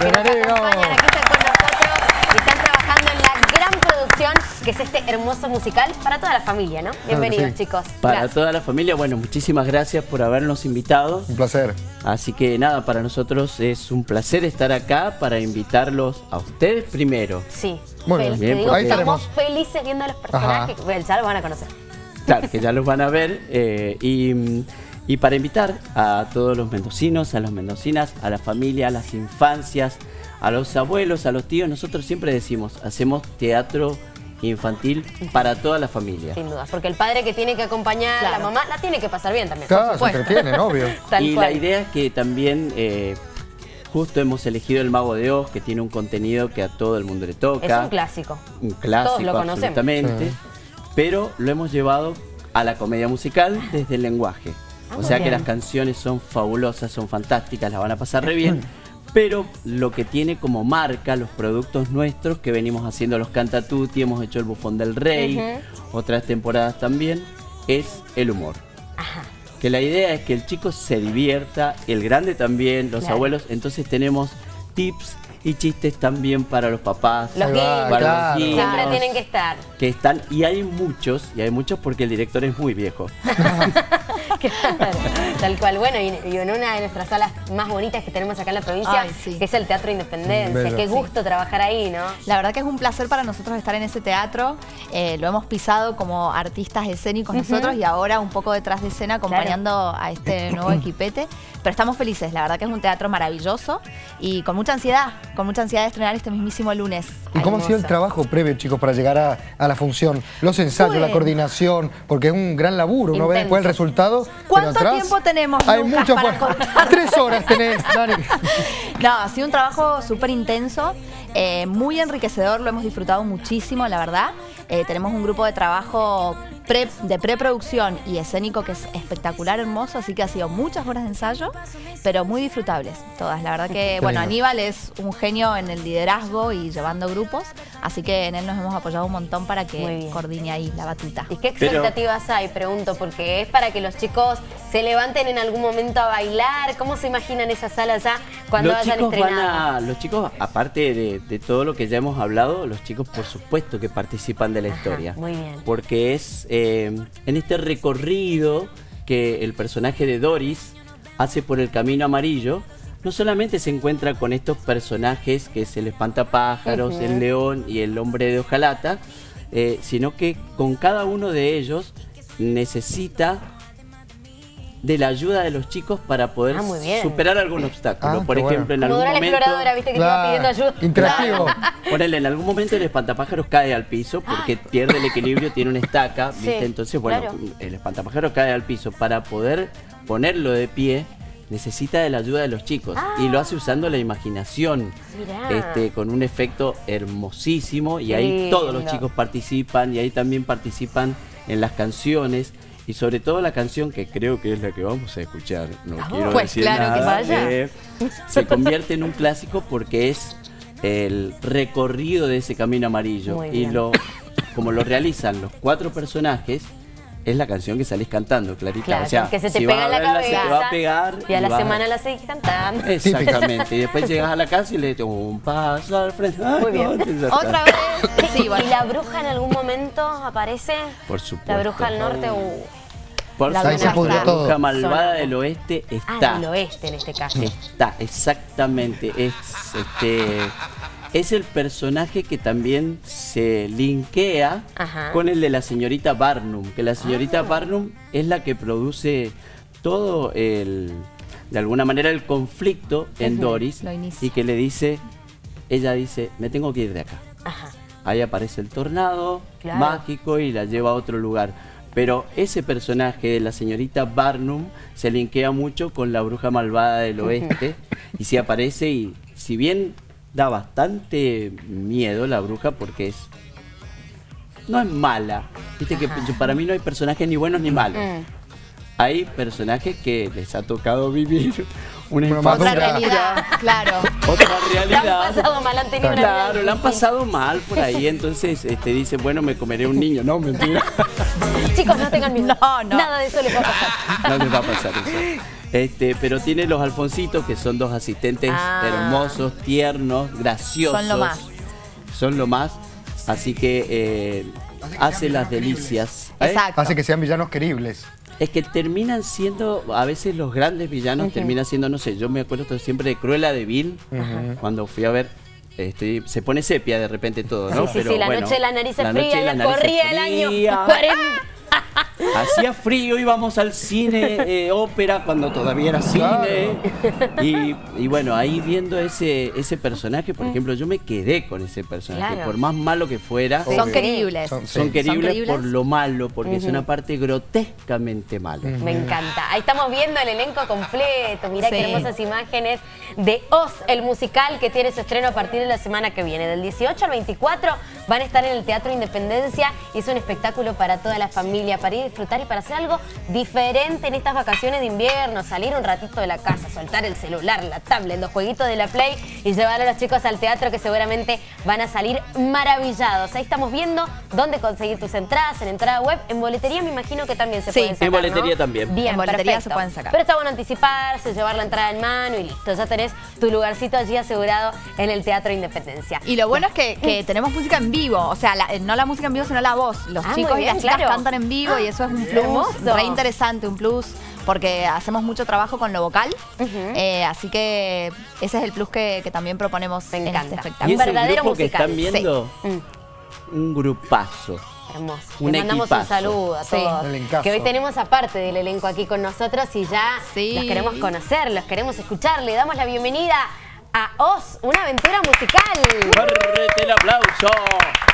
que nos acompañan, aquí están con nosotros y están trabajando en la gran producción que es este hermoso musical para toda la familia, ¿no? Bienvenidos, chicos. Para toda la familia, bueno, muchísimas gracias por habernos invitado. Un placer. Así que nada, para nosotros es un placer estar acá para invitarlos a ustedes primero. Sí. Bueno, bien, digo, ahí estamos felices viendo a los personajes. Bueno, ya los van a conocer. Claro, que ya los van a ver. Y para invitar a todos los mendocinos, a las mendocinas, a la familia, a las infancias, a los abuelos, a los tíos, nosotros siempre decimos, hacemos teatro infantil para toda la familia. Sin duda, porque el padre que tiene que acompañar a la mamá la tiene que pasar bien también. Claro, se entretienen, obvio. Y la idea es que también justo hemos elegido El Mago de Oz, que tiene un contenido que a todo el mundo le toca. Es un clásico. Un clásico, todos lo conocemos. absolutamente. Sí. Pero lo hemos llevado a la comedia musical desde el lenguaje. O sea que las canciones son fabulosas, son fantásticas, las van a pasar re bien. Pero lo que tiene como marca los productos nuestros que venimos haciendo los Cantatutti, hemos hecho El Bufón del Rey, otras temporadas también, es el humor. Ajá. Que la idea es que el chico se divierta, el grande también, los abuelos. Entonces tenemos tips y chistes también para los papás, los guiños, para los niños, siempre tienen que estar. Que están, y hay muchos porque el director es muy viejo. Claro, tal cual. Bueno, y en una de nuestras salas más bonitas que tenemos acá en la provincia, que es el Teatro Independencia. Bello. Qué gusto trabajar ahí, ¿no? La verdad que es un placer para nosotros estar en ese teatro. Lo hemos pisado como artistas escénicos nosotros y ahora un poco detrás de escena acompañando a este nuevo equipete. Pero estamos felices, la verdad que es un teatro maravilloso y con mucha ansiedad de estrenar este mismísimo lunes. ¿Y cómo ha sido el trabajo previo, chicos, para llegar a la función? Los ensayos, la coordinación, porque es un gran laburo. Uno ve después el resultado. ¿Cuánto tiempo tenemos, hay Lucas, mucho para contar? 3 horas tenés, Dani. No, ha sido un trabajo súper intenso, muy enriquecedor, lo hemos disfrutado muchísimo, la verdad. Tenemos un grupo de trabajo de preproducción y escénico que es espectacular, hermoso, así que ha sido muchas horas de ensayo, pero muy disfrutables todas. La verdad que, bueno, Aníbal es un genio en el liderazgo y llevando grupos, así que en él nos hemos apoyado un montón para que coordine ahí la batuta. ¿Y qué expectativas hay? Pregunto, porque es para que los chicos se levanten en algún momento a bailar. ¿Cómo se imaginan esa sala ya cuando hayan estrenado? Los chicos, aparte de todo lo que ya hemos hablado, los chicos por supuesto que participan de la historia. Muy bien. Porque es en este recorrido que el personaje de Doris hace por el camino amarillo, no solamente se encuentra con estos personajes que es el espantapájaros, el león y el hombre de hojalata, sino que con cada uno de ellos necesita de la ayuda de los chicos para poder superar algún obstáculo. Por ejemplo, en algún momento... la exploradora, viste que te iba pidiendo ayuda. Interactivo. Ponele, en algún momento el espantapájaros cae al piso porque pierde el equilibrio, tiene una estaca, ¿viste? Entonces, bueno, el espantapájaros cae al piso. Para poder ponerlo de pie, necesita de la ayuda de los chicos. Y lo hace usando la imaginación, con un efecto hermosísimo. Y ahí todos los chicos participan y ahí también participan en las canciones. Y sobre todo la canción que creo que es la que vamos a escuchar, no quiero decir nada, se convierte en un clásico porque es el recorrido de ese camino amarillo. Y como lo realizan los 4 personajes, es la canción que salís cantando, Clarita. Claro, o sea, que se te pega en la cabeza, se te va a pegar y a la semana la seguís cantando. Exactamente. Y después llegas a la casa y le dices un paso al frente. Muy bien. Otra vez. Sí, ¿Y la bruja en algún momento aparece? Por supuesto. La bruja del norte. Por supuesto, la bruja malvada del oeste está. Del oeste en este caso. Está, exactamente. Es el personaje que también se linkea con el de la señorita Barnum. Que la señorita Barnum es la que produce todo de alguna manera el conflicto en Doris. Y que le dice, ella dice, me tengo que ir de acá. Ahí aparece el tornado mágico y la lleva a otro lugar. Pero ese personaje de la señorita Barnum se linkea mucho con la bruja malvada del oeste. Y sí aparece y si bien da bastante miedo la bruja porque no es mala. Viste que para mí no hay personajes ni buenos ni malos. Hay personajes que les ha tocado vivir una otra realidad, claro. Otra realidad. La han pasado mal, han tenido una Claro, la han pasado mal por ahí, entonces dice, bueno, me comeré un niño. No, mentira. Chicos, no tengan miedo. No. Nada de eso les va a pasar. No les va a pasar eso. Pero tiene los Alfonsitos, que son dos asistentes hermosos, tiernos, graciosos. Son lo más. Son lo más. Así que hace las delicias. Exacto. Hace que sean villanos queribles. Es que terminan siendo, a veces los grandes villanos terminan siendo, no sé, yo me acuerdo siempre de Cruella de Vil, cuando fui a ver, se pone sepia de repente todo, ¿no? Sí, la noche de la nariz fría, ya corría el año 40. Hacía frío, íbamos al cine, ópera, cuando todavía era cine. Y bueno, ahí viendo ese personaje, por ejemplo, yo me quedé con ese personaje. Por más malo que fuera. Son queribles. Son queribles por lo malo, porque es una parte grotescamente mala. Me encanta. Ahí estamos viendo el elenco completo. Mirá qué hermosas imágenes de Oz, el musical que tiene su estreno a partir de la semana que viene. Del 18 al 24 van a estar en el Teatro Independencia. Y es un espectáculo para toda la familia, para ir a disfrutar y para hacer algo diferente en estas vacaciones de invierno, salir un ratito de la casa, soltar el celular, la tablet, los jueguitos de la Play y llevar a los chicos al teatro, que seguramente van a salir maravillados. Ahí estamos viendo dónde conseguir tus entradas, en entrada web, en boletería me imagino que también se pueden sacar, en boletería también. Bien, en boletería perfecto. se pueden sacar. Pero está bueno anticiparse, llevar la entrada en mano y listo, ya tenés tu lugarcito allí asegurado en el Teatro Independencia. Y lo bueno es que tenemos música en vivo, o sea, no la música en vivo, sino la voz. Los chicos y las chicas cantan en vivo y eso es un plus re interesante, un plus, porque hacemos mucho trabajo con lo vocal, así que ese es el plus que también proponemos en este espectáculo. Y ese verdadero grupo musical que están viendo, un grupazo. Hermoso. Les mandamos un saludo a todos. Que hoy tenemos aparte del elenco aquí con nosotros y ya los queremos conocer, los queremos escuchar. Le damos la bienvenida a Oz, una aventura musical. ¡Fuerte el aplauso!